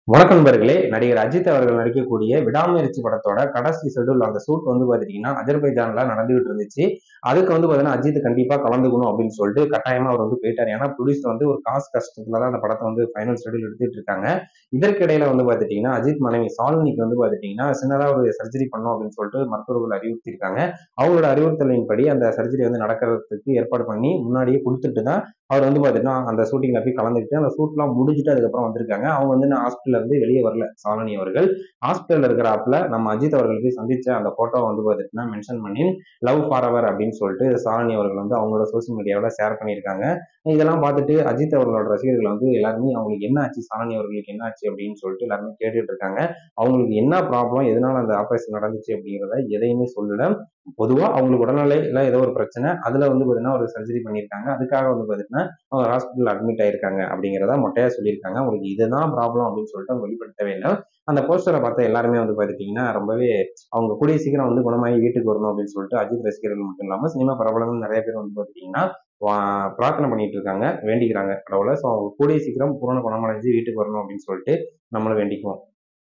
வணக்கம் நண்பர்களே. நடிகர் அஜித் அவர்கள் நடிக்கக்கூடிய விடாமுயற்சி படத்தோட கடைசி ஷெட்யூல் அந்த ஷூட் பாத்துட்டீங்கன்னா அஜர்பைஜான்ல நடந்துகிட்டு இருந்துச்சு. அதுக்கு பாத்தீங்கன்னா அஜித் கண்டிப்பா கலந்துக்கணும் அப்படின்னு சொல்லிட்டு கட்டாயமா அவர் போயிட்டாரு. ஏன்னா ப்ரொடியூசர் ஒரு காசு கஷ்டத்துலதான் அந்த படத்தை ஃபைனல் ஷெட்யூல் எடுத்துட்டு இருக்காங்க. இதற்கிடையில பாத்துட்டீங்கன்னா அஜித் மனைவி சாலினிக்கு பாத்துட்டீங்கன்னா சின்னதா ஒரு சர்ஜரி பண்ணும் அப்படின்னு சொல்லிட்டு மருத்துவர்கள் அறிவுறுத்திருக்காங்க. அவங்களோட அறிவுறுத்தலின்படி அந்த சர்ஜரி நடக்கிறதுக்கு ஏற்பாடு பண்ணி முன்னாடியே கொடுத்துட்டு தான் அவர் பாத்தீங்கன்னா அந்த ஷூட்டிங்ல போய் கலந்துக்கிட்டு அந்த ஷூட்லாம் முடிஞ்சுட்டு அதுக்கப்புறம் வந்திருக்காங்க. அவங்க நான் ஹாஸ்பிட்டல்ல இருந்து வெளியே வரல. சாலினி அவர்கள் ஹாஸ்பிட்டல்ல இருக்கிறாப்புல நம்ம அஜித் அவர்கள் போய் சந்திச்ச அந்த போட்டோ பாத்தீங்கன்னா மென்ஷன் பண்ணி லவ் ஃபார் எவர் அப்படின்னு சொல்லிட்டு சாலினி அவர்கள் அவங்களோட சோசியல் மீடியாவில் ஷேர் பண்ணியிருக்காங்க. இதெல்லாம் பார்த்துட்டு அஜித் அவர்களோட ரசிகர்கள் எல்லாருமே அவங்களுக்கு என்ன ஆச்சு, சாலினி அவர்களுக்கு என்ன ஆச்சு அப்படின்னு சொல்லிட்டு எல்லாருமே கேட்டுட்டு இருக்காங்க. அவங்களுக்கு என்ன ப்ராப்ளம், எதனால அந்த ஆபரேஷன் நடந்துச்சு அப்படிங்கிறத எதையுமே சொல்லல. பொதுவா அவங்களுக்கு உடல்நிலை இல்ல ஏதோ ஒரு பிரச்சனை, அதுல பாத்தீங்கன்னா ஒரு சர்ஜரி பண்ணியிருக்காங்க. அதுக்காக பாத்தீங்கன்னா அவங்க ஹாஸ்பிட்டல் அட்மிட் ஆயிருக்காங்க அப்படிங்கிறத மொட்டையா சொல்லியிருக்காங்க. உங்களுக்கு இதுதான் ப்ராப்ளம் அப்படின்னு சொல்லிட்டு அவங்க வெளிப்படுத்தவே இல்லை. அந்த போஸ்டரை பார்த்த எல்லாருமே பாத்தீங்கன்னா ரொம்பவே அவங்க கூடிய சீக்கிரம் குணமாகி வீட்டுக்கு வரணும் அப்படின்னு சொல்லிட்டு அஜித் ரசிகர்கள் மட்டும் இல்லாம சினிமா பிரபலங்கள் நிறைய பேர் பாத்தீங்கன்னா பிரார்த்தனை பண்ணிட்டு இருக்காங்க, வேண்டிக்கிறாங்க கடவுளை. ஸோ அவங்க கூடிய சீக்கிரம் பூரண குணமடைஞ்சு வீட்டுக்கு வரணும் அப்படின்னு சொல்லிட்டு நம்மளும் வேண்டிக்குவோம்.